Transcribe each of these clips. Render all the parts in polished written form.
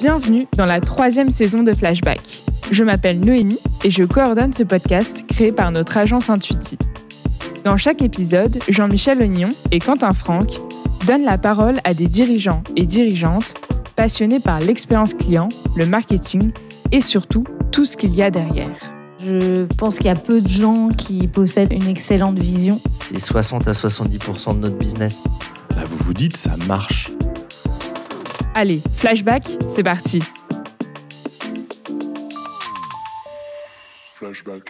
Bienvenue dans la 3e saison de Flashback. Je m'appelle Noémie et je coordonne ce podcast créé par notre agence Intuiti. Dans chaque épisode, Jean-Michel Ognon et Quentin Franck donnent la parole à des dirigeants et dirigeantes passionnés par l'expérience client, le marketing et surtout tout ce qu'il y a derrière. Je pense qu'il y a peu de gens qui possèdent une excellente vision. C'est 60 à 70% de notre business. Vous vous dites, ça marche. Allez, Flashback, c'est parti. Flashback.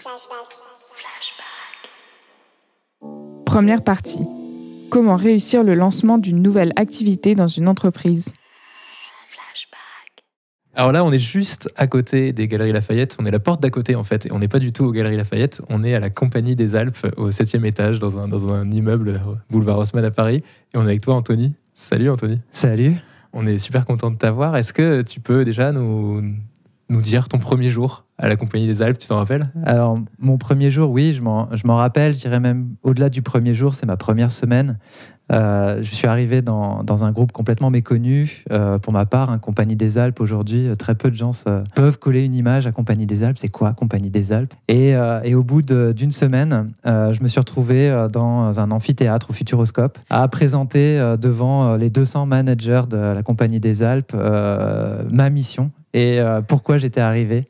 Première partie. Comment réussir le lancement d'une nouvelle activité dans une entreprise ? Alors là, on est juste à côté des Galeries Lafayette. On est la porte d'à côté, en fait. Et on n'est pas du tout aux Galeries Lafayette. On est à la Compagnie des Alpes, au 7e étage, dans un immeuble boulevard Haussmann à Paris. Et on est avec toi, Anthony. Salut, Anthony. Salut. On est super content de t'avoir. Est-ce que tu peux déjà nous dire ton premier jour à la Compagnie des Alpes, tu t'en rappelles ? Alors, mon premier jour, oui, je m'en rappelle. Je dirais même au-delà du premier jour, c'est ma première semaine. Je suis arrivé dans un groupe complètement méconnu. Pour ma part, Compagnie des Alpes, aujourd'hui, très peu de gens peuvent coller une image à Compagnie des Alpes. C'est quoi, Compagnie des Alpes ? Et au bout d'une semaine, je me suis retrouvé dans un amphithéâtre au Futuroscope à présenter devant les 200 managers de la Compagnie des Alpes ma mission et pourquoi j'étais arrivé.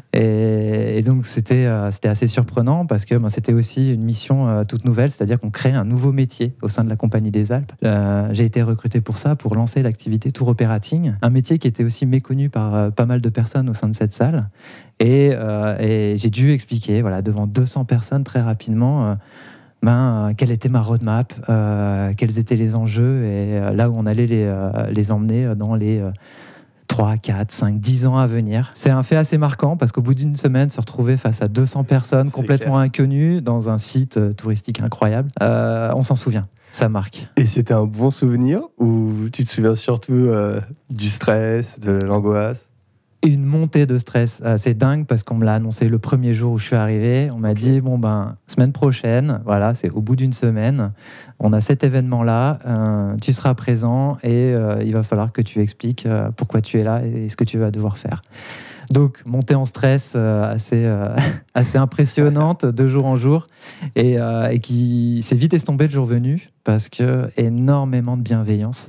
Et donc, c'était assez surprenant parce que c'était aussi une mission toute nouvelle, c'est-à-dire qu'on crée un nouveau métier au sein de la Compagnie des Alpes. J'ai été recruté pour ça, pour lancer l'activité Tour Operating, un métier qui était aussi méconnu par pas mal de personnes au sein de cette salle. Et j'ai dû expliquer, devant 200 personnes très rapidement, quelle était ma roadmap, quels étaient les enjeux et là où on allait les emmener dans les 3, 4, 5, 10 ans à venir. C'est un fait assez marquant parce qu'au bout d'une semaine, se retrouver face à 200 personnes complètement inconnues dans un site touristique incroyable, on s'en souvient. Ça marque. Et c'était un bon souvenir ou tu te souviens surtout du stress, de l'angoisse ? Une montée de stress assez dingue parce qu'on me l'a annoncé le premier jour où je suis arrivé. On m'a dit, semaine prochaine, c'est au bout d'une semaine, on a cet événement-là, tu seras présent et il va falloir que tu expliques pourquoi tu es là et ce que tu vas devoir faire. Donc, montée en stress assez impressionnante de jour en jour et qui s'est vite estompée le jour venu parce que énormément de bienveillance.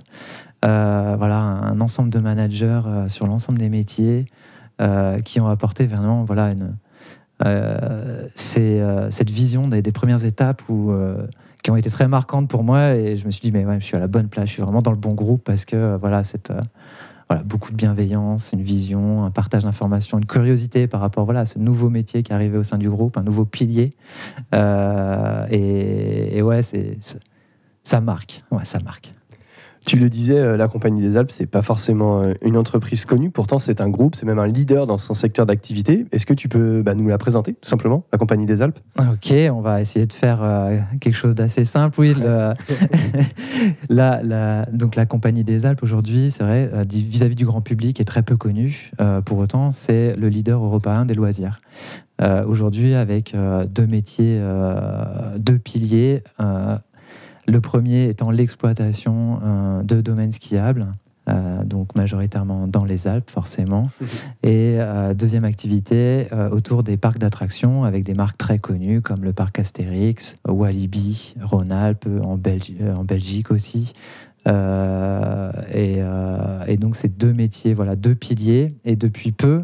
Un ensemble de managers sur l'ensemble des métiers qui ont apporté vraiment cette vision des premières étapes qui ont été très marquantes pour moi et je me suis dit je suis à la bonne place, je suis vraiment dans le bon groupe parce que beaucoup de bienveillance, une vision, un partage d'informations, une curiosité par rapport à ce nouveau métier qui est arrivé au sein du groupe, un nouveau pilier ça marque, ça marque. Tu le disais, la Compagnie des Alpes, c'est pas forcément une entreprise connue, pourtant c'est un groupe, c'est même un leader dans son secteur d'activité. Est-ce que tu peux nous la présenter, tout simplement, la Compagnie des Alpes ? Ok, on va essayer de faire quelque chose d'assez simple. Oui, donc la Compagnie des Alpes, aujourd'hui, c'est vrai, vis-à-vis du grand public, est très peu connue. Pour autant, c'est le leader européen des loisirs. Aujourd'hui, avec deux métiers, deux piliers, le premier étant l'exploitation de domaines skiables, donc majoritairement dans les Alpes forcément, et deuxième activité autour des parcs d'attractions avec des marques très connues comme le parc Astérix, Walibi, Rhône-Alpes, en Belgique aussi. Et donc ces deux métiers, deux piliers, et depuis peu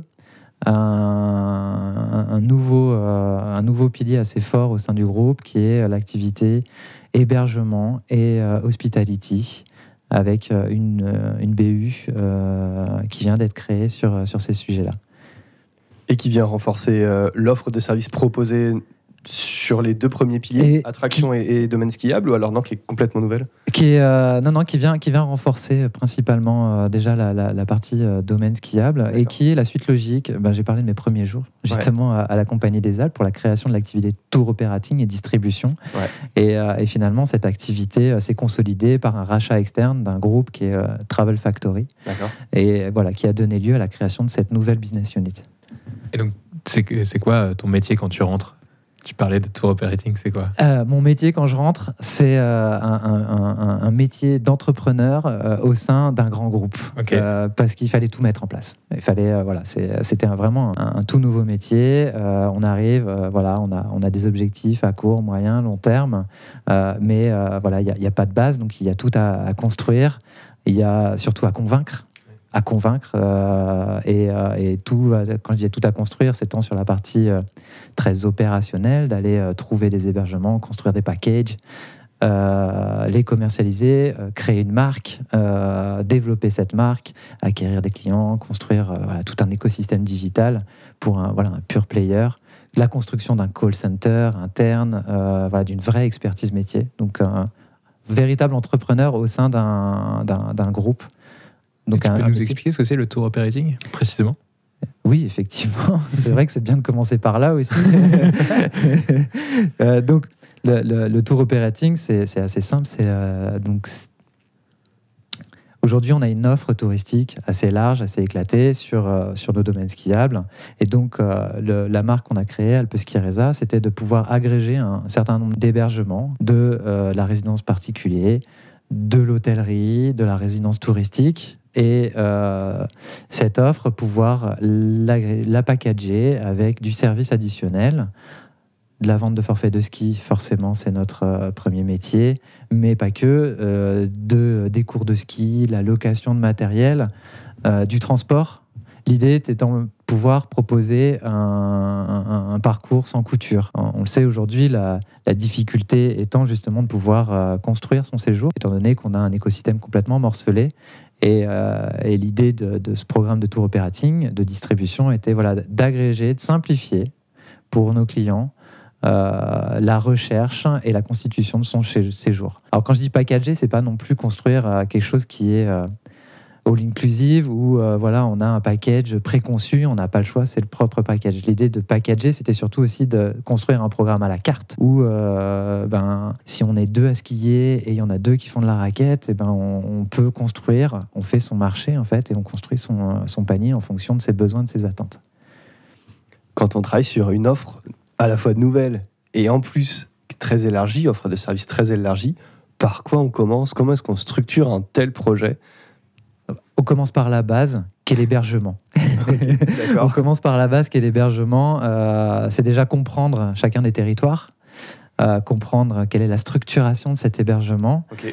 un nouveau pilier assez fort au sein du groupe qui est l'activité hébergement et hospitality avec une BU qui vient d'être créée sur ces sujets-là. Et qui vient renforcer l'offre de services proposée sur les deux premiers piliers, attraction et domaine skiable, ou alors non, qui est complètement nouvelle ? Qui vient renforcer principalement déjà la partie domaine skiable. D'accord. Et qui est la suite logique. J'ai parlé de mes premiers jours justement à la Compagnie des Alpes pour la création de l'activité Tour Operating et distribution. Et finalement cette activité s'est consolidée par un rachat externe d'un groupe qui est Travel Factory. D'accord. Et qui a donné lieu à la création de cette nouvelle business unit. Et donc c'est quoi ton métier quand tu rentres ? Tu parlais de tour operating, c'est quoi? Mon métier quand je rentre, c'est un métier d'entrepreneur au sein d'un grand groupe. Ok. Parce qu'il fallait tout mettre en place. Il fallait, c'était vraiment un tout nouveau métier. On arrive, on a des objectifs à court, moyen, long terme, mais il n'y a pas de base, donc il y a tout à construire. Il y a surtout à convaincre. Et tout, quand je dis tout à construire, c'est tant sur la partie très opérationnelle, d'aller trouver des hébergements, construire des packages, les commercialiser, créer une marque, développer cette marque, acquérir des clients, construire tout un écosystème digital pour un pure player, la construction d'un call center interne, d'une vraie expertise métier. Donc un véritable entrepreneur au sein d'un groupe. Donc tu peux nous expliquer ce que c'est le tour operating, précisément? Oui, effectivement. C'est vrai que c'est bien de commencer par là aussi. Donc, le tour operating, c'est assez simple. Aujourd'hui, on a une offre touristique assez large, assez éclatée sur nos domaines skiables. Et donc, la marque qu'on a créée, Alpe Ski Resa, c'était de pouvoir agréger un certain nombre d'hébergements de la résidence particulière, de l'hôtellerie, de la résidence touristique. Et cette offre, pouvoir la packager avec du service additionnel, de la vente de forfaits de ski, forcément, c'est notre premier métier, mais pas que, des cours de ski, la location de matériel, du transport. L'idée étant de pouvoir proposer un parcours sans couture. On le sait aujourd'hui, la difficulté étant justement de pouvoir construire son séjour, étant donné qu'on a un écosystème complètement morcelé. Et l'idée de ce programme de tour operating, de distribution, était d'agréger, de simplifier pour nos clients la recherche et la constitution de son séjour. Alors quand je dis packager, c'est pas non plus construire quelque chose qui est all inclusive où on a un package préconçu, on n'a pas le choix, c'est le propre package. L'idée de packager, c'était surtout aussi de construire un programme à la carte où si on est 2 à skier et il y en a 2 qui font de la raquette, on peut construire, on fait son marché en fait et on construit son panier en fonction de ses besoins, de ses attentes. Quand on travaille sur une offre à la fois nouvelle et en plus très élargie, offre de services très élargie, par quoi on commence? Comment est-ce qu'on structure un tel projet? On commence par la base, qu'est l'hébergement. D'accord. On commence par la base, qu'est l'hébergement. C'est déjà comprendre chacun des territoires, comprendre quelle est la structuration de cet hébergement, Okay.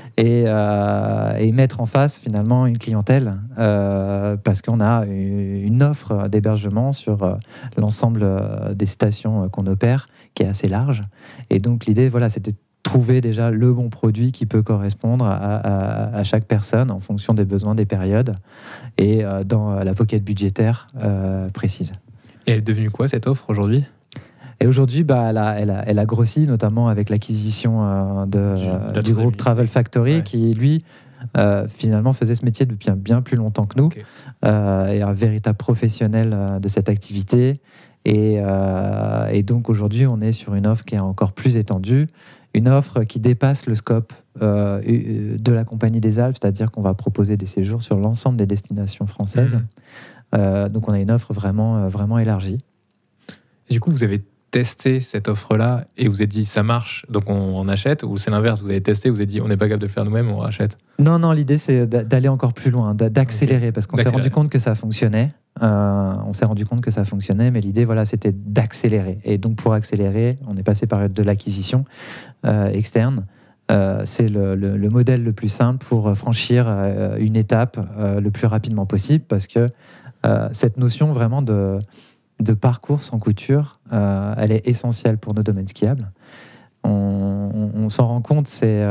et mettre en face finalement une clientèle, parce qu'on a une offre d'hébergement sur l'ensemble des stations qu'on opère, qui est assez large. Et donc l'idée, c'était trouver déjà le bon produit qui peut correspondre à chaque personne en fonction des besoins, des périodes et dans la pocket budgétaire précise. Et elle est devenue quoi cette offre aujourd'hui? Et aujourd'hui, elle a grossi, notamment avec l'acquisition du groupe Travel Factory, qui lui finalement faisait ce métier depuis bien plus longtemps que nous, Okay. et un véritable professionnel de cette activité. Et donc aujourd'hui, on est sur une offre qui est encore plus étendue, une offre qui dépasse le scope de la Compagnie des Alpes, c'est-à-dire qu'on va proposer des séjours sur l'ensemble des destinations françaises. Donc on a une offre vraiment élargie. Et du coup, vous avez testé cette offre-là et vous avez dit ça marche, donc on achète, ou c'est l'inverse, vous avez testé, vous avez dit on n'est pas capable de le faire nous-mêmes, on rachète? Non, l'idée c'est d'aller encore plus loin, d'accélérer, parce qu'on s'est rendu compte que ça fonctionnait. Mais l'idée, c'était d'accélérer. Et donc pour accélérer, on est passé par de l'acquisition externe. C'est le modèle le plus simple pour franchir une étape le plus rapidement possible, parce que cette notion vraiment de parcours sans couture, elle est essentielle pour nos domaines skiables. On s'en rend compte, c'est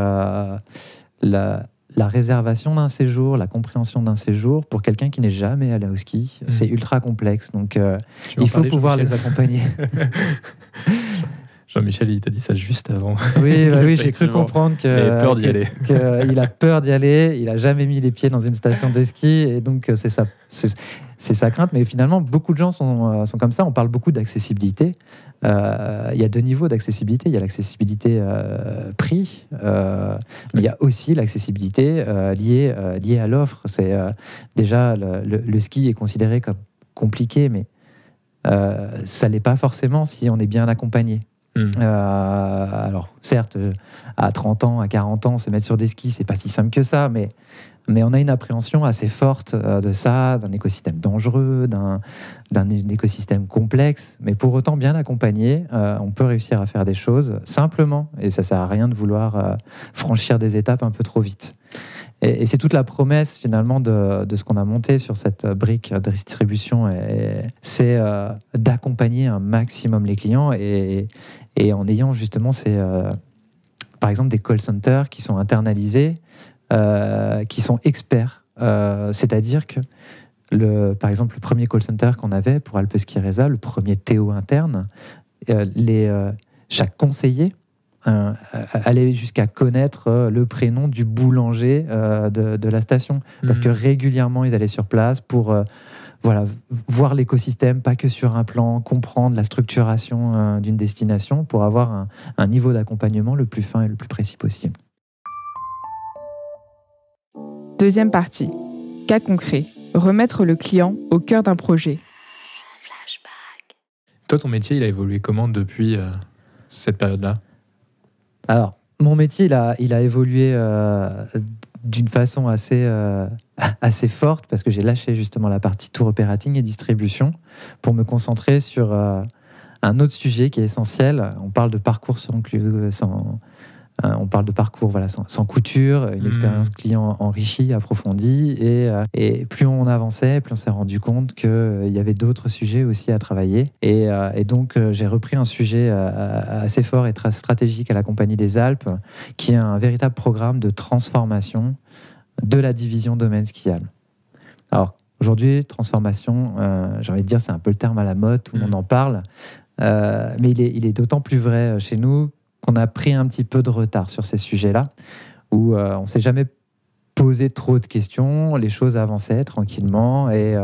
la réservation d'un séjour, la compréhension d'un séjour, pour quelqu'un qui n'est jamais allé au ski, c'est ultra complexe. Donc, il faut pouvoir les accompagner. Jean-Michel, il t'a dit ça juste avant. Oui, j'ai cru comprendre qu'il a peur d'y aller. Il a peur d'y aller. Il n'a jamais mis les pieds dans une station de ski. Et donc, c'est sa crainte. Mais finalement, beaucoup de gens sont comme ça. On parle beaucoup d'accessibilité. Il y a 2 niveaux d'accessibilité. Il y a l'accessibilité prix, mais il y a aussi l'accessibilité liée à l'offre. C'est déjà le ski est considéré comme compliqué, mais ça l'est pas forcément si on est bien accompagné. Alors, certes, à 30 ans, à 40 ans, se mettre sur des skis, c'est pas si simple que ça, mais on a une appréhension assez forte de ça, d'un écosystème dangereux, d'un écosystème complexe. Mais pour autant, bien accompagné, on peut réussir à faire des choses simplement. Et ça sert à rien de vouloir franchir des étapes un peu trop vite. Et c'est toute la promesse finalement de ce qu'on a monté sur cette brique de distribution. C'est d'accompagner un maximum les clients et en ayant justement par exemple des call centers qui sont internalisés, qui sont experts. C'est-à-dire que par exemple le premier call center qu'on avait pour Alpes Ski Reza, le premier Théo interne, chaque conseiller aller jusqu'à connaître le prénom du boulanger de la station. Parce que régulièrement, ils allaient sur place pour voir l'écosystème, pas que sur un plan, comprendre la structuration d'une destination pour avoir un niveau d'accompagnement le plus fin et le plus précis possible. Deuxième partie. Cas concret. Remettre le client au cœur d'un projet. Flashback. Toi, ton métier, il a évolué comment depuis cette période-là ? Alors, mon métier, il a évolué d'une façon assez forte parce que j'ai lâché justement la partie tour operating et distribution pour me concentrer sur un autre sujet qui est essentiel. On parle de parcours sans couture, une expérience client enrichie, approfondie. Et plus on avançait, plus on s'est rendu compte qu'il y avait d'autres sujets aussi à travailler. Et donc, j'ai repris un sujet assez fort et très stratégique à la Compagnie des Alpes, qui est un véritable programme de transformation de la division domaine skiable. Alors, aujourd'hui, transformation, j'ai envie de dire, c'est un peu le terme à la mode, tout le monde en parle. Mais il est d'autant plus vrai chez nous qu'on a pris un petit peu de retard sur ces sujets-là, où on ne s'est jamais posé trop de questions, les choses avançaient tranquillement, et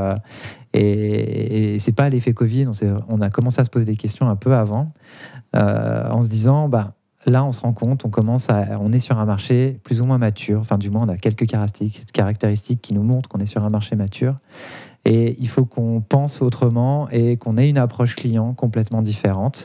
c'est pas l'effet Covid, on a commencé à se poser des questions un peu avant, en se disant, là on se rend compte, on est sur un marché plus ou moins mature, enfin du moins on a quelques caractéristiques qui nous montrent qu'on est sur un marché mature, et il faut qu'on pense autrement et qu'on ait une approche client complètement différente.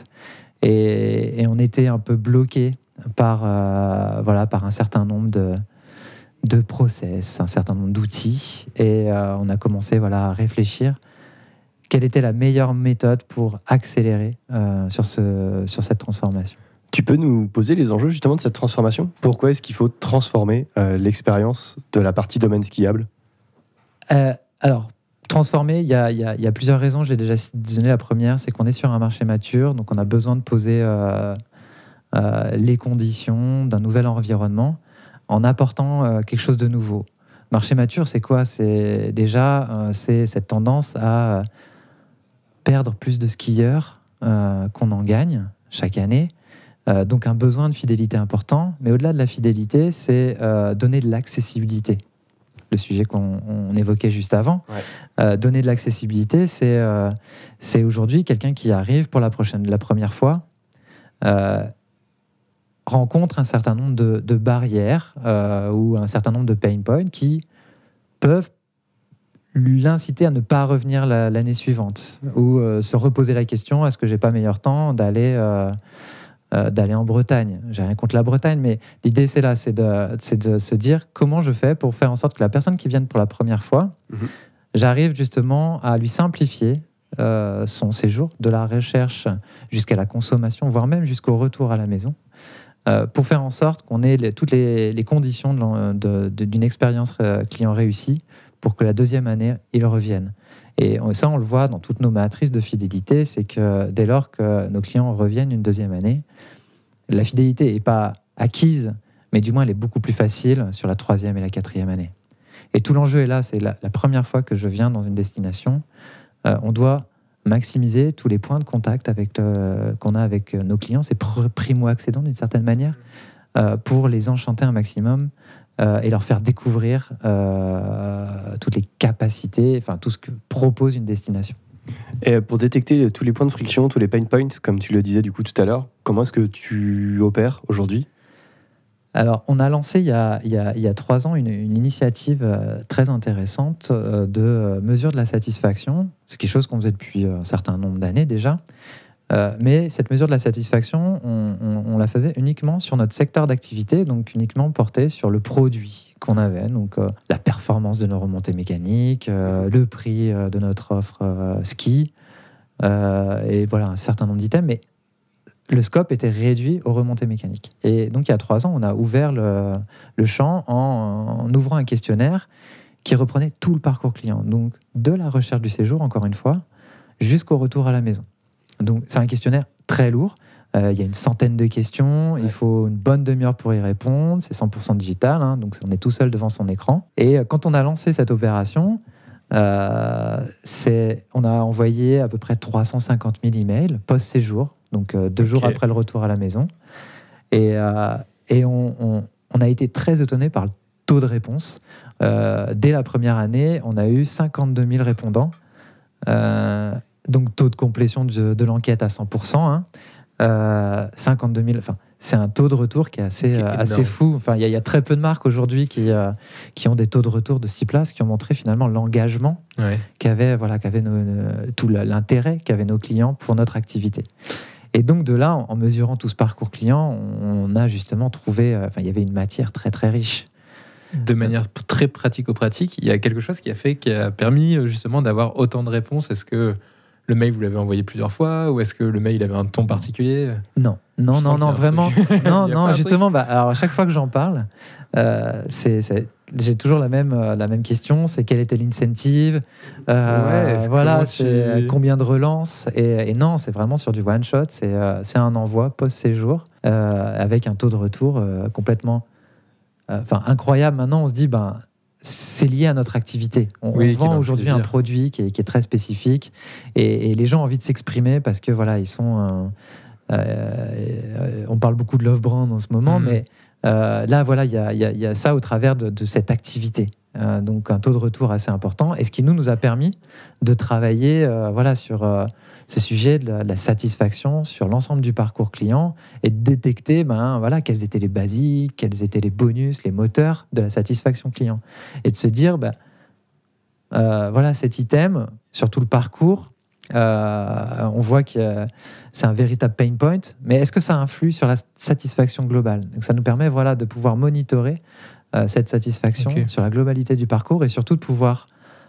Et on était un peu bloqué par un certain nombre de process, un certain nombre d'outils. Et on a commencé à réfléchir quelle était la meilleure méthode pour accélérer sur cette transformation. Tu peux nous poser les enjeux justement de cette transformation ? Pourquoi est-ce qu'il faut transformer l'expérience de la partie domaine skiable ? Alors, transformer, il y a plusieurs raisons. J'ai déjà donné la première, c'est qu'on est sur un marché mature, donc on a besoin de poser les conditions d'un nouvel environnement en apportant quelque chose de nouveau. Marché mature, c'est quoi ? C'est déjà cette tendance à perdre plus de skieurs qu'on en gagne chaque année. Donc un besoin de fidélité important, mais au-delà de la fidélité, c'est donner de l'accessibilité. Le sujet qu'on évoquait juste avant. Ouais. Donner de l'accessibilité, c'est aujourd'hui quelqu'un qui arrive pour la première fois, rencontre un certain nombre de barrières ou un certain nombre de pain points qui peuvent l'inciter à ne pas revenir l'année suivante ou se reposer la question, est-ce que j'ai pas meilleur temps d'aller en Bretagne. J'ai rien contre la Bretagne, mais l'idée c'est de se dire comment je fais pour faire en sorte que la personne qui vient pour la première fois, j'arrive justement à lui simplifier son séjour, de la recherche jusqu'à la consommation, voire même jusqu'au retour à la maison, pour faire en sorte qu'on ait toutes les conditions d'une expérience client réussie pour que la deuxième année, il revienne. Et ça, on le voit dans toutes nos matrices de fidélité, c'est que dès lors que nos clients reviennent une deuxième année, la fidélité n'est pas acquise, mais du moins elle est beaucoup plus facile sur la troisième et la quatrième année. Et tout l'enjeu est là, c'est la première fois que je viens dans une destination, on doit maximiser tous les points de contact qu'on a avec nos clients, c'est primo-accédants d'une certaine manière, pour les enchanter un maximum et leur faire découvrir toutes les capacités, enfin tout ce que propose une destination. Et pour détecter tous les points de friction, tous les pain points, comme tu le disais du coup tout à l'heure, comment est-ce que tu opères aujourd'hui ? Alors, on a lancé il y a 3 ans une initiative très intéressante de mesure de la satisfaction. C'est quelque chose qu'on faisait depuis un certain nombre d'années déjà. Mais cette mesure de la satisfaction, on la faisait uniquement sur notre secteur d'activité, donc uniquement porté sur le produit qu'on avait, donc la performance de nos remontées mécaniques, le prix de notre offre ski, et voilà un certain nombre d'items, mais le scope était réduit aux remontées mécaniques. Et donc il y a 3 ans, on a ouvert le champ en ouvrant un questionnaire qui reprenait tout le parcours client, donc de la recherche du séjour, encore une fois, jusqu'au retour à la maison. Donc c'est un questionnaire très lourd. Il y a une centaine de questions. Il faut une bonne demi-heure pour y répondre. C'est 100% digital, hein, donc on est tout seul devant son écran. Et quand on a lancé cette opération, on a envoyé à peu près 350 000 emails post-séjour, donc 2 jours après le retour à la maison. Et on a été très étonnés par le taux de réponse. Dès la première année, on a eu 52 000 répondants. Donc taux de complétion de l'enquête à 100%, hein. 52 000, enfin, c'est un taux de retour qui est assez fou. Enfin, il y a très peu de marques aujourd'hui qui ont des taux de retour de ce type-là, ce qui ont montré finalement l'engagement qu'avaient tout l'intérêt qu'avaient nos clients pour notre activité. Et donc de là, en mesurant tout ce parcours client, on a justement trouvé, il y avait une matière très très riche. De manière très pratico-pratique, il y a quelque chose qui a permis justement d'avoir autant de réponses. Est-ce que le mail, vous l'avez envoyé plusieurs fois, ou est-ce que le mail avait un ton particulier ? Non, vraiment. Non, justement, alors à chaque fois que j'en parle, j'ai toujours la même question, c'est quel était l'incentive, c'est combien de relances, et non, c'est vraiment sur du one shot, c'est un envoi post-séjour avec un taux de retour complètement incroyable. Maintenant, on se dit, c'est lié à notre activité. On vend aujourd'hui un produit qui est très spécifique, et les gens ont envie de s'exprimer parce que ils sont. On parle beaucoup de love brand en ce moment, mais là, il y a ça au travers de cette activité. Donc un taux de retour assez important, et ce qui nous a permis de travailler sur ce sujet de la satisfaction sur l'ensemble du parcours client, et de détecter quels étaient les basiques, quels étaient les bonus, les moteurs de la satisfaction client, et de se dire cet item sur tout le parcours, on voit que c'est un véritable pain point, mais est-ce que ça influe sur la satisfaction globale? Donc ça nous permet de pouvoir monitorer cette satisfaction sur la globalité du parcours, et surtout de pouvoir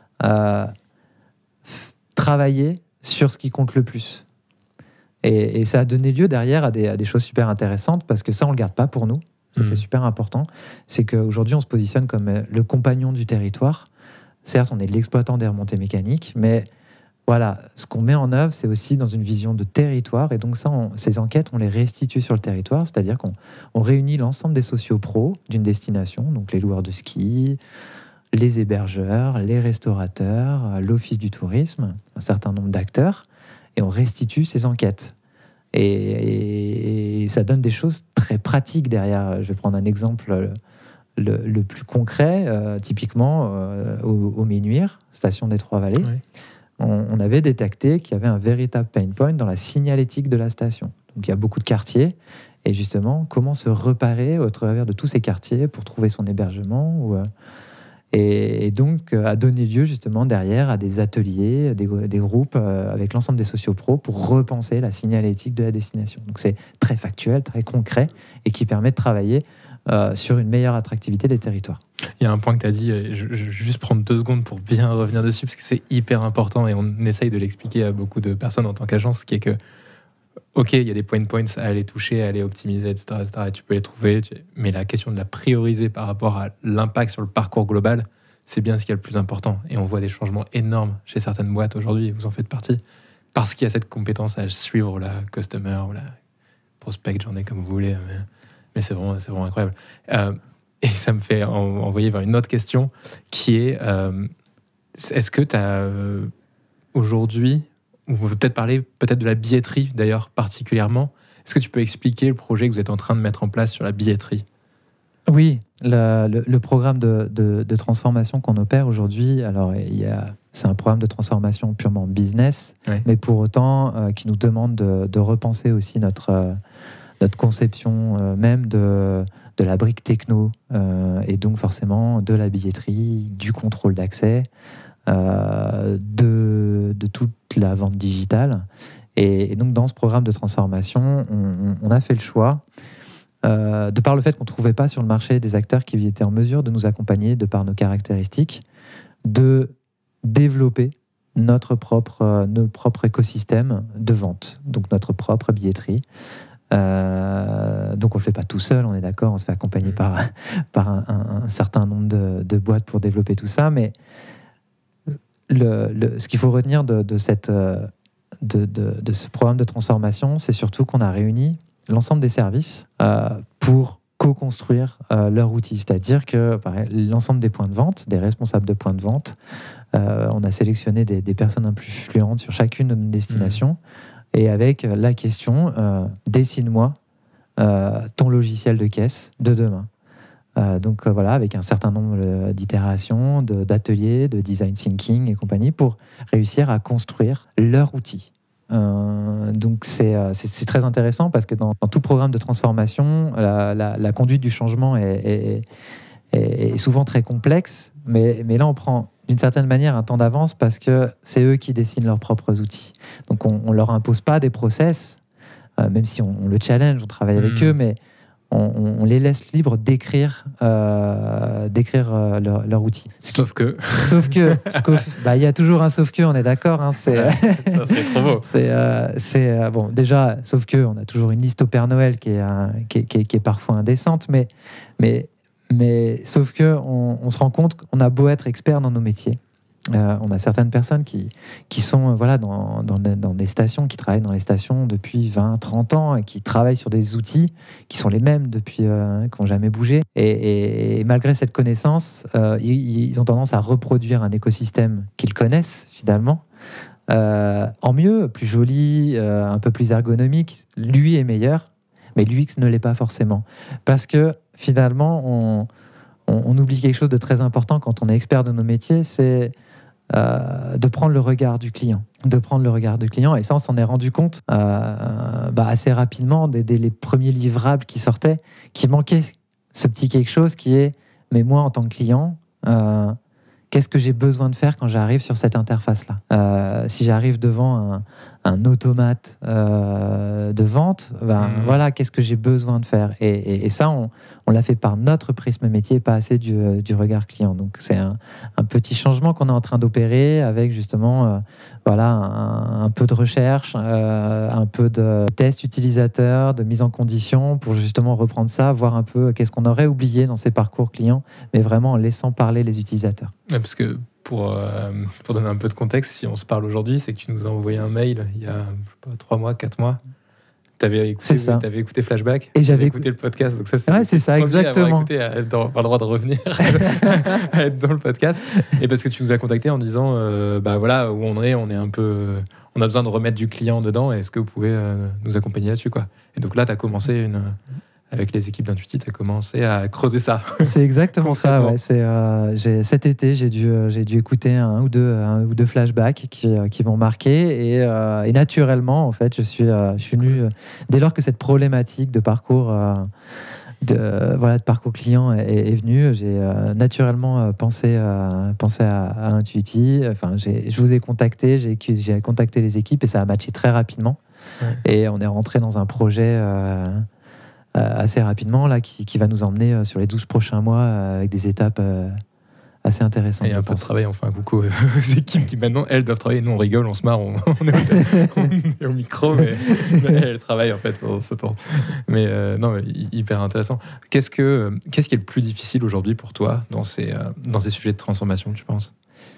travailler sur ce qui compte le plus. Et ça a donné lieu derrière à des choses super intéressantes, parce que ça, on ne le garde pas pour nous. Ça, c'est super important. C'est qu'aujourd'hui, on se positionne comme le compagnon du territoire. Certes, on est l'exploitant des remontées mécaniques, mais ce qu'on met en œuvre, c'est aussi dans une vision de territoire. Et donc ça, ces enquêtes, on les restitue sur le territoire, c'est-à-dire qu'on réunit l'ensemble des sociopros d'une destination, donc les loueurs de ski, les hébergeurs, les restaurateurs, l'office du tourisme, un certain nombre d'acteurs, et on restitue ces enquêtes. Et ça donne des choses très pratiques derrière. Je vais prendre un exemple le plus concret, typiquement au Ménuire, station des Trois-Vallées. On avait détecté qu'il y avait un véritable pain point dans la signalétique de la station. Donc il y a beaucoup de quartiers, et justement, comment se reparer au travers de tous ces quartiers pour trouver son hébergement, et donc a donné lieu justement derrière à des ateliers, des groupes avec l'ensemble des sociopros pour repenser la signalétique de la destination. Donc c'est très factuel, très concret, et qui permet de travailler sur une meilleure attractivité des territoires. Il y a un point que tu as dit, je vais juste prendre 2 secondes pour bien revenir dessus, parce que c'est hyper important, et on essaye de l'expliquer à beaucoup de personnes en tant qu'agence, qui est que il y a des points à aller toucher, à aller optimiser, etc., et tu peux les trouver, mais la question de la prioriser par rapport à l'impact sur le parcours global, c'est bien ce qui est le plus important. Et on voit des changements énormes chez certaines boîtes aujourd'hui, vous en faites partie, parce qu'il y a cette compétence à suivre la customer ou la prospect, j'en ai comme vous voulez, mais c'est vraiment incroyable. Et ça me fait envoyer vers une autre question qui est est-ce que tu as aujourd'hui, on peut peut-être parler de la billetterie d'ailleurs particulièrement, est-ce que tu peux expliquer le projet que vous êtes en train de mettre en place sur la billetterie ? Oui, le programme de transformation qu'on opère aujourd'hui, alors c'est un programme de transformation purement business, mais pour autant qui nous demande de repenser aussi notre conception même de la brique techno, et donc forcément de la billetterie, du contrôle d'accès, de toute la vente digitale. Et donc, dans ce programme de transformation, on a fait le choix, de par le fait qu'on ne trouvait pas sur le marché des acteurs qui étaient en mesure de nous accompagner, de par nos caractéristiques, de développer notre propre écosystème de vente, donc notre propre billetterie. Donc on le fait pas tout seul, on est d'accord, on se fait accompagner par un certain nombre de boîtes pour développer tout ça, mais ce qu'il faut retenir de ce programme de transformation, c'est surtout qu'on a réuni l'ensemble des services pour co-construire leur outil, c'est-à-dire que l'ensemble des points de vente, des responsables de points de vente, on a sélectionné des personnes influentes sur chacune de nos destinations, et avec la question dessine-moi ton logiciel de caisse de demain. Donc voilà, avec un certain nombre d'itérations, d'ateliers, de design thinking et compagnie, pour réussir à construire leur outil. Donc c'est très intéressant parce que dans tout programme de transformation, la conduite du changement est souvent très complexe, mais là on prend d'une certaine manière un temps d'avance parce que c'est eux qui dessinent leurs propres outils. Donc on leur impose pas des process, même si on le challenge, on travaille avec eux, mais on les laisse libres d'écrire leur outil. Sauf que il y a toujours un sauf que, on est d'accord. Hein, ça serait trop beau. Bon, déjà, sauf que on a toujours une liste au Père Noël qui est parfois indécente, mais sauf que on se rend compte qu'on a beau être expert dans nos métiers. On a certaines personnes qui sont dans les stations, qui travaillent dans les stations depuis 20, 30 ans et qui travaillent sur des outils qui sont les mêmes depuis, qui n'ont jamais bougé. Et malgré cette connaissance, ils ont tendance à reproduire un écosystème qu'ils connaissent finalement, en mieux, plus joli, un peu plus ergonomique. Lui est meilleur, mais l'UX ne l'est pas forcément. Parce que finalement, on oublie quelque chose de très important quand on est expert de nos métiers, c'est de prendre le regard du client. Et ça, on s'en est rendu compte assez rapidement, dès les premiers livrables qui sortaient, qu'il manquait ce petit quelque chose qui est, mais moi, en tant que client, qu'est-ce que j'ai besoin de faire quand j'arrive sur cette interface-là ? Si j'arrive devant un automate de vente, voilà, qu'est-ce que j'ai besoin de faire ? Et ça, on l'a fait par notre prisme métier, pas assez du regard client. Donc c'est un petit changement qu'on est en train d'opérer avec justement un peu de recherche, un peu de test utilisateur, de mise en condition pour justement reprendre ça, voir un peu qu'est-ce qu'on aurait oublié dans ces parcours clients, mais vraiment en laissant parler les utilisateurs. Parce que pour donner un peu de contexte, si on se parle aujourd'hui, c'est que tu nous as envoyé un mail il y a 3 mois, 4 mois. Tu avais écouté Flashback et j'avais écouté le podcast. Donc ça, c'est ça, exactement. À avoir le droit de revenir à être dans le podcast. Et parce que tu nous as contacté en disant voilà où on est un peu. On a besoin de remettre du client dedans. Est-ce que vous pouvez nous accompagner là-dessus, quoi ? Et donc là, tu as commencé avec les équipes d'Intuiti, tu as commencé à creuser ça. C'est exactement ça. Ouais. Cet été, j'ai dû écouter un ou deux flashbacks qui m'ont marqué. Et naturellement, en fait, je suis venu, dès lors que cette problématique de parcours, de parcours client est venue, j'ai naturellement pensé à Intuiti. Enfin, je vous ai contacté, j'ai contacté les équipes et ça a matché très rapidement. Ouais. Et on est rentré dans un projet assez rapidement là, qui va nous emmener sur les 12 prochains mois avec des étapes assez intelligentes. Et un peu de travail, on fait un coucou aux équipes qui maintenant, elles doivent travailler. Nous, on rigole, on se marre, on est au micro, mais elles travaillent en fait pendant ce temps. Mais hyper intéressant. Qu'est-ce qui est le plus difficile aujourd'hui pour toi dans ces sujets de transformation, tu penses ?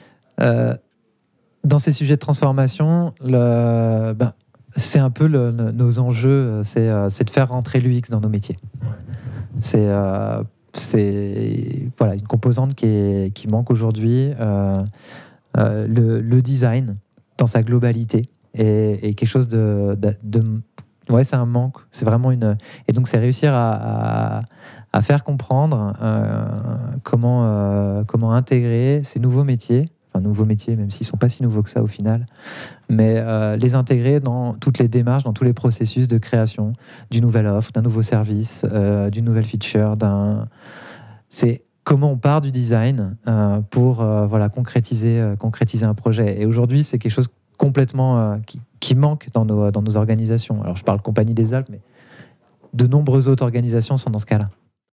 Dans ces sujets de transformation, c'est un peu nos enjeux, c'est de faire rentrer l'UX dans nos métiers. C'est une composante qui manque aujourd'hui. Le design dans sa globalité est quelque chose c'est un manque. C'est vraiment et donc c'est réussir à faire comprendre comment intégrer ces nouveaux métiers. Nouveaux métiers, même s'ils ne sont pas si nouveaux que ça au final, mais les intégrer dans toutes les démarches, dans tous les processus de création d'une nouvelle offre, d'un nouveau service, d'une nouvelle feature. C'est comment on part du design pour concrétiser un projet. Et aujourd'hui, c'est quelque chose complètement qui manque dans nos organisations. Alors je parle Compagnie des Alpes, mais de nombreuses autres organisations sont dans ce cas-là.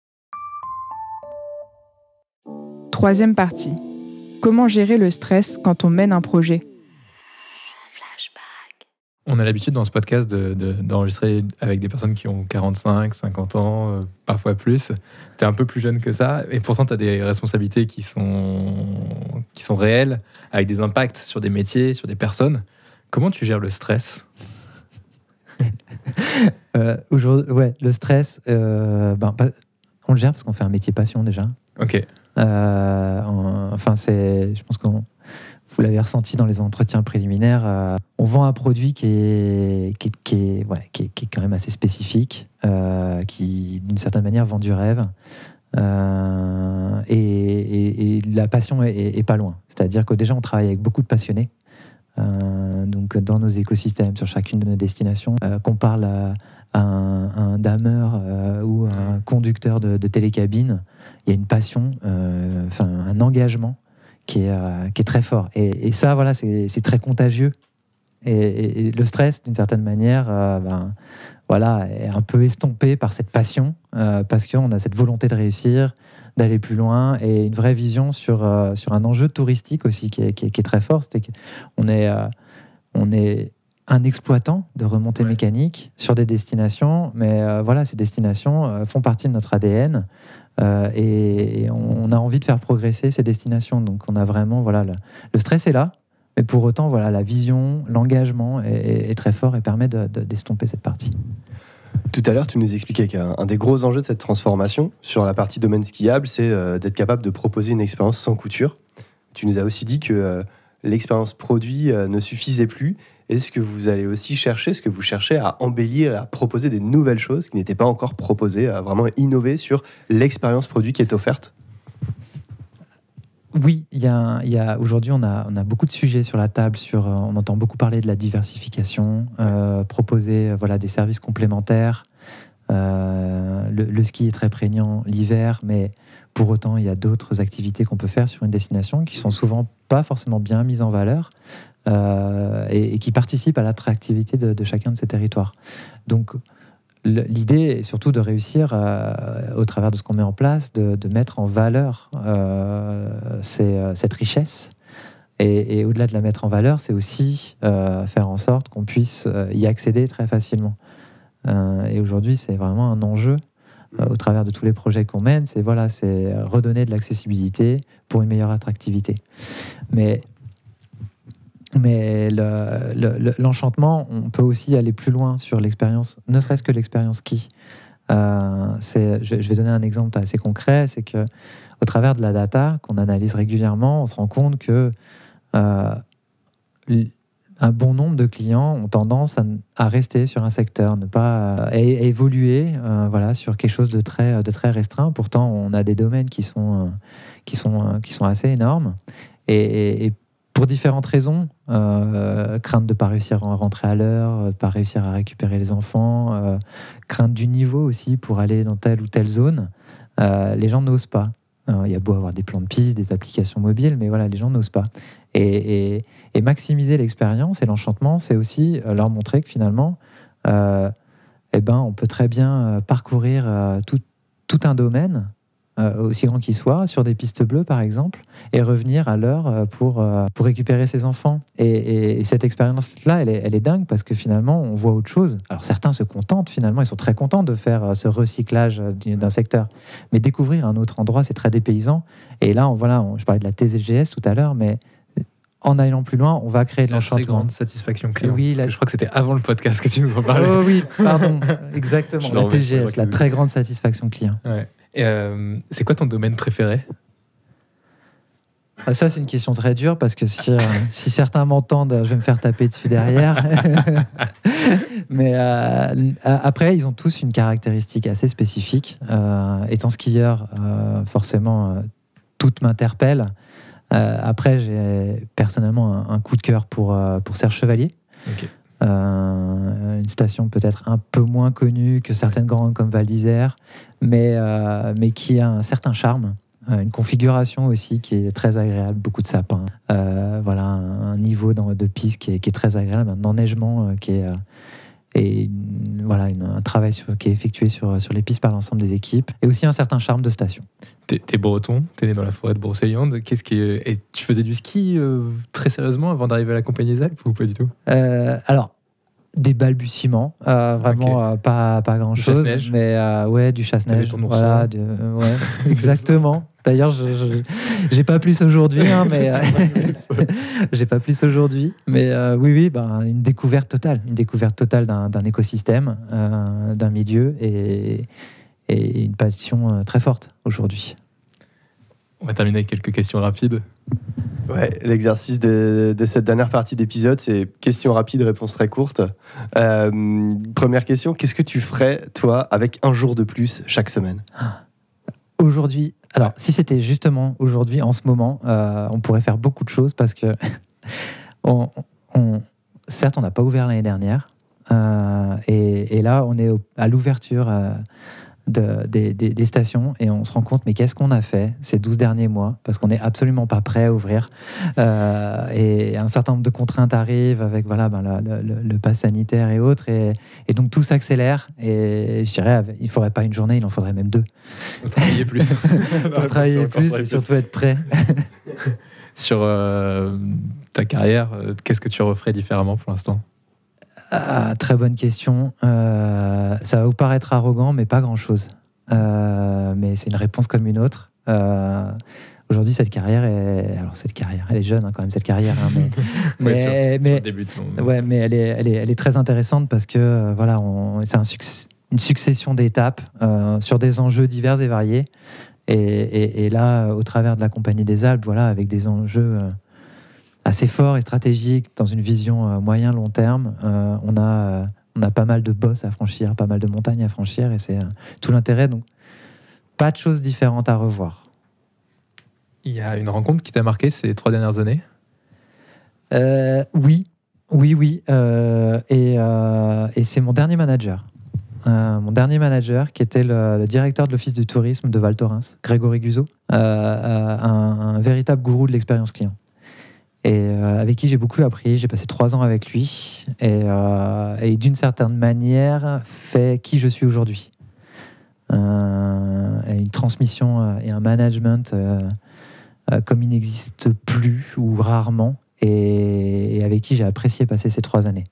Troisième partie. Comment gérer le stress quand on mène un projet ? On a l'habitude dans ce podcast d'enregistrer avec des personnes qui ont 45, 50 ans, parfois plus. Tu es un peu plus jeune que ça, et pourtant tu as des responsabilités qui sont réelles, avec des impacts sur des métiers, sur des personnes. Comment tu gères le stress ? Le stress, on le gère parce qu'on fait un métier passion déjà. Ok. Je pense que vous l'avez ressenti dans les entretiens préliminaires. On vend un produit qui est quand même assez spécifique, qui d'une certaine manière vend du rêve. Et la passion est pas loin. C'est-à-dire que déjà on travaille avec beaucoup de passionnés. Donc dans nos écosystèmes, sur chacune de nos destinations, qu'on parle à un dameur ou à un conducteur de télécabine, il y a une passion, un engagement qui est très fort. Et ça, voilà, c'est très contagieux. Et le stress, d'une certaine manière, est un peu estompé par cette passion, parce qu'on a cette volonté de réussir, d'aller plus loin, et une vraie vision sur un enjeu touristique aussi qui est très fort. C'est qu'on est un exploitant de remontées mécaniques sur des destinations, mais ces destinations font partie de notre ADN, et on a envie de faire progresser ces destinations. Donc on a vraiment, le stress est là, mais pour autant, la vision, l'engagement est très fort et permet d'estomper cette partie. Tout à l'heure, tu nous expliquais qu'un des gros enjeux de cette transformation sur la partie domaine skiable, c'est d'être capable de proposer une expérience sans couture. Tu nous as aussi dit que l'expérience produit ne suffisait plus. Est-ce que vous allez aussi chercher, ce que vous cherchez à embellir, à proposer des nouvelles choses qui n'étaient pas encore proposées, à vraiment innover sur l'expérience produit qui est offerte ? Oui, aujourd'hui, on a beaucoup de sujets sur la table. On entend beaucoup parler de la diversification, proposer des services complémentaires. Le ski est très prégnant l'hiver, mais pour autant, il y a d'autres activités qu'on peut faire sur une destination qui sont souvent pas forcément bien mises en valeur et qui participent à l'attractivité de chacun de ces territoires. Donc, l'idée est surtout de réussir, au travers de ce qu'on met en place, de mettre en valeur cette richesse. Et au-delà de la mettre en valeur, c'est aussi faire en sorte qu'on puisse y accéder très facilement. Et aujourd'hui, c'est vraiment un enjeu au travers de tous les projets qu'on mène. C'est redonner de l'accessibilité pour une meilleure attractivité. Mais l'enchantement, on peut aussi aller plus loin sur l'expérience, ne serait-ce que l'expérience ski. Je vais donner un exemple assez concret, c'est que au travers de la data qu'on analyse régulièrement, on se rend compte que un bon nombre de clients ont tendance à rester sur un secteur, ne pas à évoluer sur quelque chose de très restreint. Pourtant, on a des domaines qui sont assez énormes et pour différentes raisons, crainte de ne pas réussir à rentrer à l'heure, de ne pas réussir à récupérer les enfants, crainte du niveau aussi pour aller dans telle ou telle zone, les gens n'osent pas. Il y a beau avoir des plans de piste, des applications mobiles, mais les gens n'osent pas. Et maximiser l'expérience et l'enchantement, c'est aussi leur montrer que finalement, on peut très bien parcourir tout un domaine, aussi grand qu'il soit, sur des pistes bleues par exemple, et revenir à l'heure pour récupérer ses enfants. Et cette expérience-là, elle est dingue parce que finalement, on voit autre chose. Alors certains se contentent finalement, ils sont très contents de faire ce recyclage d'un secteur. Mais découvrir un autre endroit, c'est très dépaysant. Et là, je parlais de la TSGS tout à l'heure, mais en allant plus loin, on va créer de l'enchantement. Très grande satisfaction client. Oui, je crois que c'était avant le podcast que tu nous en parlais. Oh oui, pardon, exactement. La TSGS, la très grande satisfaction client. Ouais. Et c'est quoi ton domaine préféré ? Ça, c'est une question très dure parce que si certains m'entendent, je vais me faire taper dessus derrière. Mais après, ils ont tous une caractéristique assez spécifique. Étant skieur, forcément, tout m'interpelle. Après, j'ai personnellement un coup de cœur pour Serre Chevalier. Okay. Une station peut-être un peu moins connue que certaines grandes comme Val d'Isère, mais qui a un certain charme, une configuration aussi qui est très agréable, beaucoup de sapins, un niveau de piste qui est très agréable, un enneigement et un travail qui est effectué sur les pistes par l'ensemble des équipes, et aussi un certain charme de station. T'es breton, t'es né dans la forêt de Brocéliande. Et tu faisais du ski très sérieusement avant d'arriver à la Compagnie des Alpes ou pas du tout? Alors, des balbutiements, vraiment pas grand-chose. Du chasse-neige. Mais du chasse-neige. T'avais ton ourson. Voilà, exactement. D'ailleurs, j'ai pas plus aujourd'hui, hein, mais j'ai pas plus aujourd'hui. Mais oui, une découverte totale d'un écosystème, d'un milieu et une passion très forte aujourd'hui. On va terminer avec quelques questions rapides. Ouais, l'exercice de cette dernière partie d'épisode, c'est questions rapides, réponses très courtes. Première question, qu'est-ce que tu ferais, toi, avec un jour de plus chaque semaine? Aujourd'hui, alors si c'était justement aujourd'hui, en ce moment, on pourrait faire beaucoup de choses parce que certes, on n'a pas ouvert l'année dernière et là, on est à l'ouverture des stations et on se rend compte, mais qu'est-ce qu'on a fait ces 12 derniers mois, parce qu'on n'est absolument pas prêt à ouvrir et un certain nombre de contraintes arrivent avec le pass sanitaire et autres et donc tout s'accélère et je dirais il ne faudrait pas une journée, il en faudrait même 2 Faut travailler plus. pour travailler plus et surtout être prêt. Sur ta carrière, qu'est-ce que tu referais différemment pour l'instant? Très bonne question. Ça va vous paraître arrogant, mais pas grand-chose. Mais c'est une réponse comme une autre. Aujourd'hui, cette carrière, elle est jeune quand même, cette carrière. Mais elle est très intéressante parce que c'est une succession d'étapes sur des enjeux divers et variés. Et là, au travers de la Compagnie des Alpes, avec des enjeux assez fort et stratégique dans une vision moyen-long terme. On a pas mal de bosses à franchir, pas mal de montagnes à franchir et c'est tout l'intérêt. Donc, pas de choses différentes à revoir. Il y a une rencontre qui t'a marqué ces 3 dernières années? Oui. Et c'est mon dernier manager. Mon dernier manager, qui était le directeur de l'Office du tourisme de Val Thorens, Grégory Guzot, un véritable gourou de l'expérience client. Et avec qui j'ai beaucoup appris. J'ai passé 3 ans avec lui et d'une certaine manière fait qui je suis aujourd'hui. Et une transmission et un management comme il n'existe plus ou rarement et avec qui j'ai apprécié passer ces 3 années.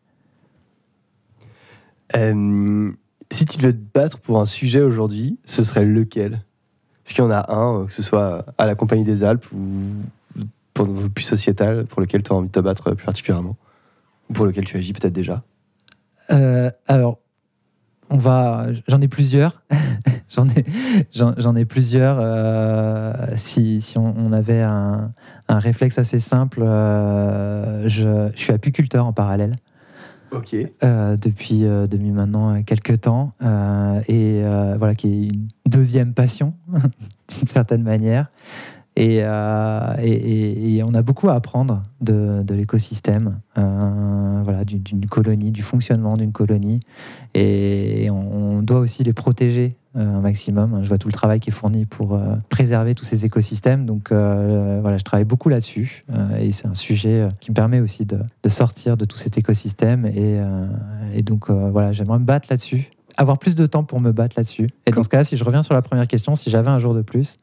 Si tu devais te battre pour un sujet aujourd'hui, ce serait lequel? Est-ce qu'il y en a un, que ce soit à la Compagnie des Alpes ou pour plus sociétal, pour lequel tu as envie de te battre plus particulièrement, ou pour lequel tu agis peut-être déjà? Alors, j'en ai plusieurs. j'en ai plusieurs. Si on avait un réflexe assez simple, je suis apiculteur en parallèle. Ok. Depuis maintenant quelques temps, qui est une deuxième passion d'une certaine manière. Et on a beaucoup à apprendre de l'écosystème, d'une colonie, du fonctionnement d'une colonie. Et on doit aussi les protéger un maximum. Je vois tout le travail qui est fourni pour préserver tous ces écosystèmes. Donc je travaille beaucoup là-dessus. Et c'est un sujet qui me permet aussi de sortir de tout cet écosystème. Et donc j'aimerais me battre là-dessus. Avoir plus de temps pour me battre là-dessus. Et dans ce cas-là, si je reviens sur la première question, si j'avais un jour de plus,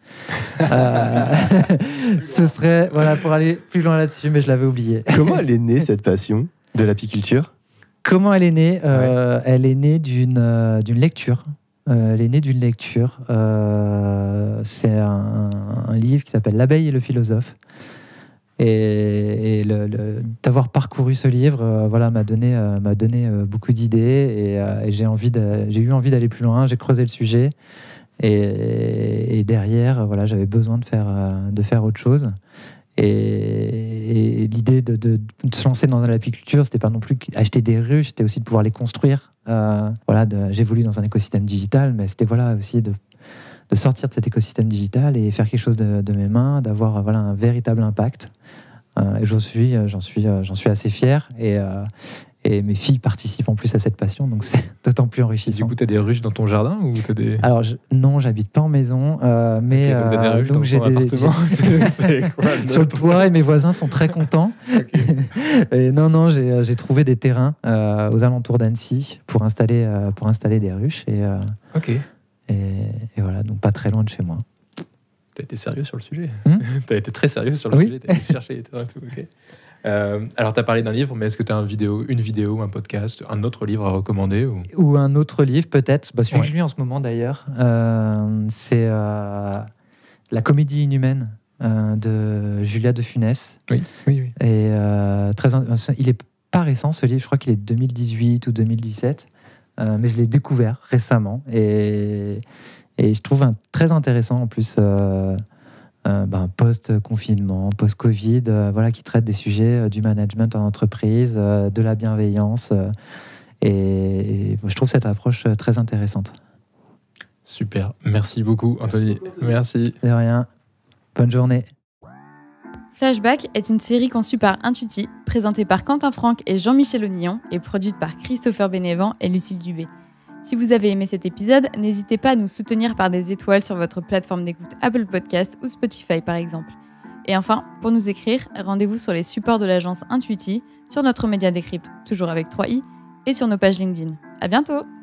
ce serait pour aller plus loin là-dessus, mais je l'avais oublié. Comment elle est née cette passion de l'apiculture? Comment elle est née? Elle est née d'une lecture. Elle est née d'une lecture. C'est un livre qui s'appelle L'abeille et le philosophe. Et d'avoir parcouru ce livre m'a donné beaucoup d'idées et j'ai eu envie d'aller plus loin. J'ai creusé le sujet et derrière j'avais besoin de faire autre chose. Et l'idée de se lancer dans l'apiculture, c'était pas non plus acheter des ruches, c'était aussi de pouvoir les construire. J'évolue dans un écosystème digital, mais c'était aussi de sortir de cet écosystème digital et faire quelque chose de mes mains, d'avoir un véritable impact. Et j'en suis assez fier. Et Et mes filles participent en plus à cette passion, donc c'est d'autant plus Et enrichissant. du coup, tu as des ruches dans ton jardin ou t'as des... Alors, non, j'habite pas en maison, mais Ok, donc t'as des ruches dans j'ai ton appartement. C'est quoi, sur le toit et mes voisins sont très contents. Et non, j'ai trouvé des terrains aux alentours d'Annecy pour installer des ruches Ok. et voilà, donc pas très loin de chez moi. T'as été sérieux sur le sujet. Hmm. T'as été très sérieux sur le Oui. sujet. T'as été chercher les terrains et tout. Ok. Alors, t'as parlé d'un livre, mais est-ce que t'as une vidéo, un podcast, un autre livre à recommander ou... Ou un autre livre peut-être, celui Ouais. que je lis en ce moment d'ailleurs, c'est La comédie inhumaine de Julia de Funès. Oui. Et il est pas récent ce livre, je crois qu'il est de 2018 ou 2017, mais je l'ai découvert récemment et je trouve très intéressant en plus, post-confinement, post-Covid, qui traite des sujets du management en entreprise, de la bienveillance, et je trouve cette approche très intéressante. Super. Merci beaucoup, Anthony. Merci. De rien. Bonne journée. Flashback est une série conçue par Intuiti, présentée par Quentin Franck et Jean-Michel Onillon et produite par Christopher Bénévent et Lucille Dubé. Si vous avez aimé cet épisode, n'hésitez pas à nous soutenir par des étoiles sur votre plateforme d'écoute Apple Podcast ou Spotify par exemple. Et enfin, pour nous écrire, rendez-vous sur les supports de l'agence Intuiti, sur notre média Décrypte, toujours avec 3i, et sur nos pages LinkedIn. À bientôt!